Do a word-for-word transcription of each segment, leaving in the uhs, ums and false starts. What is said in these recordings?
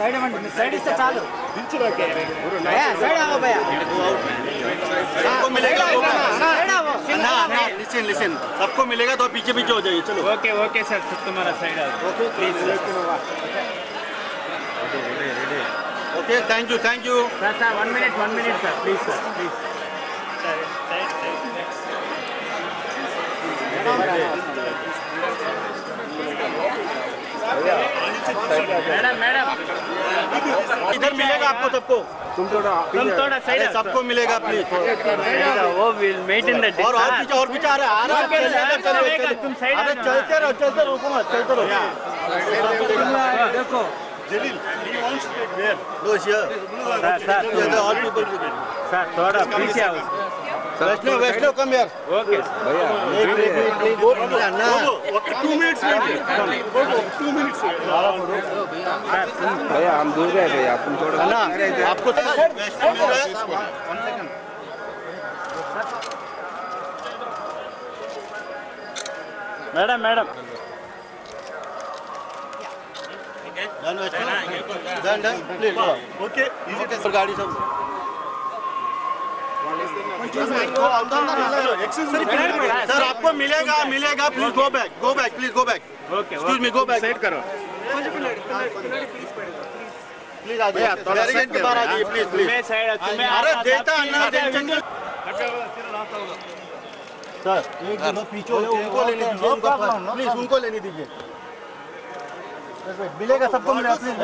Side में side से चालू भैया साइड आओ भैया सबको मिलेगा लिसन लिसन सबको मिलेगा तो पीछे पीछे हो जाइए चलो ओके ओके सर सब तुम्हारा साइड आओ okay please okay thank you thank you sir sir one minute one minute sir please sir please madam madam इधर मिलेगा आपको सबको तुम थोड़ा तुम थोड़ा साइड सबको मिलेगा प्लीज वो विल मेंटेन द और और पीछे और पीछे आ रहा है तुम साइड अरे चलते रहो चलते रहो रुको मत चलते रहो देखो Jalil he wants to take there no here sir sir all people sir थोड़ा पीछे आओ वैष्णव वैष्णव कम यार ओके भैया एक मिनट प्लीज गो ना okay two minutes wait two minutes भैया हम दूर गए भैया तुम थोड़ा ना आपको वैष्णव मिल रहा है one second madam madam done Vaishnav done done please okay easy test गाड़ी सब सर आपको मिलेगा मिलेगा please go back go back please go back okay excuse me go back side करो प्लीज आ जाइए थोड़ा साइड के बाहर आ जाइए प्लीज प्लीज मैं साइड तुम्हें अरे देता अन्ना जंगल सर एक जगह पीछे उनको लेने दीजिए उनका प्लीज उनको लेने दीजिए मिलेगा सबको मिलेगा प्लीज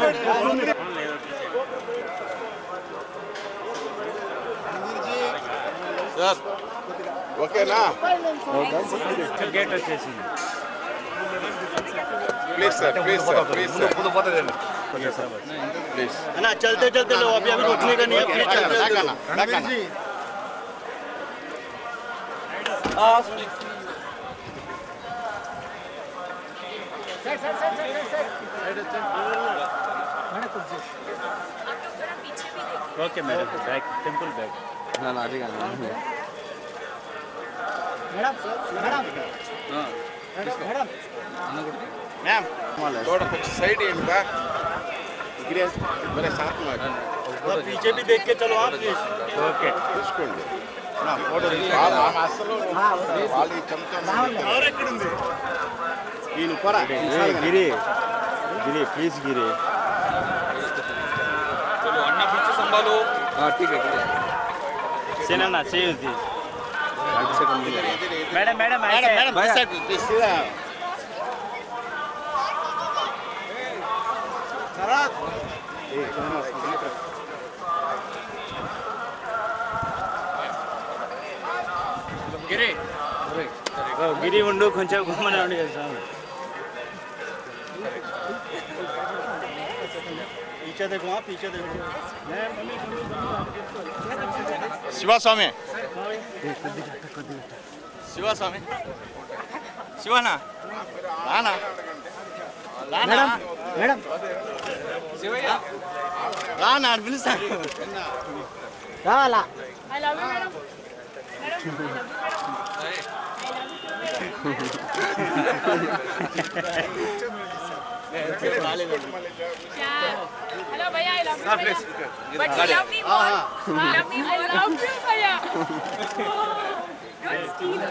सर ओके ना गेट వచ్చేసింది please sir please sir please sir please है ना चलते चलते लो अभी अभी रुकने का नहीं है प्लीज चलते चलते लो Ranveer ji okay madam back simple back ना ना ठीक है मैडम मैडम मैडम मैम थोड़ा कुछ साइड इनका ग्रेस मेरे साथ में और पीछे भी देख के चलो आप प्लीज ओके చూసుకోండి ना फोटो అసలు వాళ్ళు చెప్తాను और ఎక్కడ ఉంది ఈయన పోరా గిరి గిరి ప్లీజ్ గిరి चलो अन्ना पीछे संभालो हां ठीक है ठीक है सेना चाहिए थी madam madam madam madam please please Sharad Giri Giri ఉండు కొంచెం గుమ్మన ఉండి చేస్తాను पीछे देखो आप पीछे देखो శివస్వామి శివస్వామి శివనా రానా రానా मैडम శివయ్య రానా అని పిలుస్తాను రావాలా I love you, madam. Hello, Bhaiya, I love you, Bhaiya. But you love me more. You love me more. I love you, Bhaiya. Don't steal.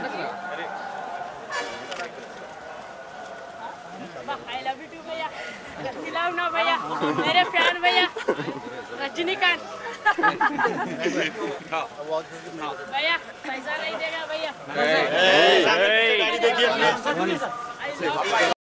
I love you too, Bhaiya. You love now, Bhaiya. मेरे fan Bhaiya. Rajinikanth. भैया पैसा नहीं देगा भैया। गाड़ी देखिए please.